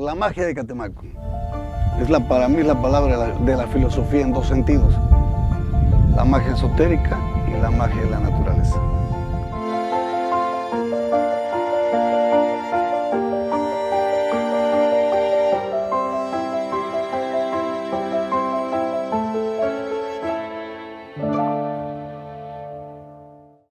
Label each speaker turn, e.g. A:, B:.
A: La magia de Catemaco para mí es la palabra de la filosofía en dos sentidos: la magia esotérica y la magia de la naturaleza.